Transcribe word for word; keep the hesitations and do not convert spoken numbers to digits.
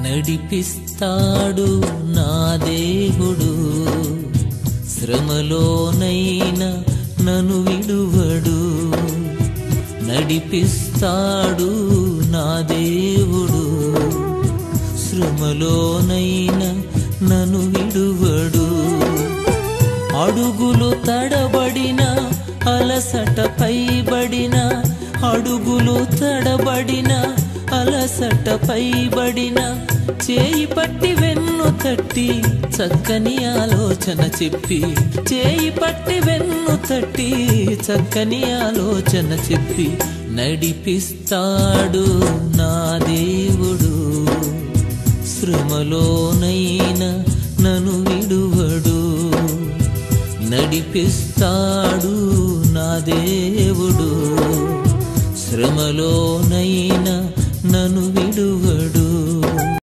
నడిపిస్తాడు నా దేవుడు, శ్రమలోనైనా నన్ను విడువడు. నడిపిస్తాడు నా దేవుడు, శ్రమలోనైనా నన్ను విడువడు. అడుగులు తడబడిన అలసట పైబడిన, అడుగులు తడబడిన అలసట పైబడిన, చేయి పట్టి వెన్ను తట్టి చక్కని ఆలోచన చెప్పి, చేయి పట్టి వెన్ను తట్టి చక్కని ఆలోచన చెప్పి, నడిపిస్తాడు నా దేవుడు, శ్రమలోనైనా నన్ను విడువడు. నడిపిస్తాడు నా దేవుడు, శ్రమలోనైనా నన్ను